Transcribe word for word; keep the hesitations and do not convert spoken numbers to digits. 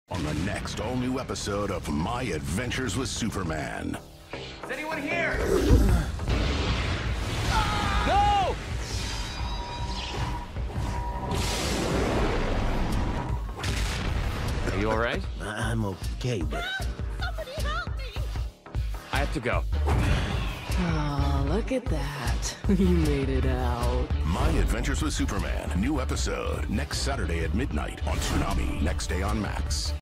On the next all-new episode of My Adventures with Superman. Is anyone here? No! Are you all right? I'm okay, but... Somebody help me! I have to go. Oh, look at that. You made it out. My Adventures with Superman. New episode next Saturday at midnight on Toonami. Next day on Max.